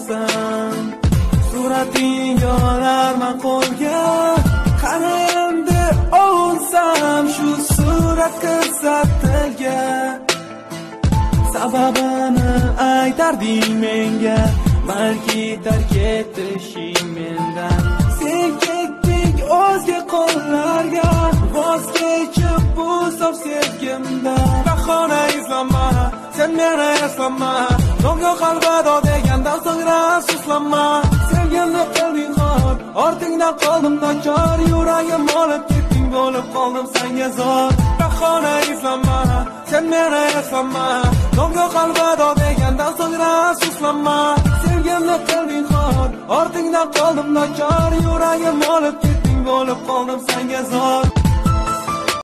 bo'lsam, surating yolarman qo'lga. Qani endi o'lsam, shu surat ko'rsatilga. Sababini aytarding menga, balki tark etishing mendan. Sen ketding o'zga qo'llarga, voz kechib bu sof sevgimdan. Bahona izlama, sen meni eslama, Domga qalbado degandan so'ngra afsuslanma. Sevgimni qilding xor, ortingdan qoldim nachor, yuragim olib ketding, bo'lib qoldim senga zor. Bahona izlama, sen meni eslama, Domga qalbado degandan so'ngra afsuslanma. Sevgimni qilding xor, ortingdan qoldim nachor, yuragim olib ketding, bo'lib qoldim senga zor.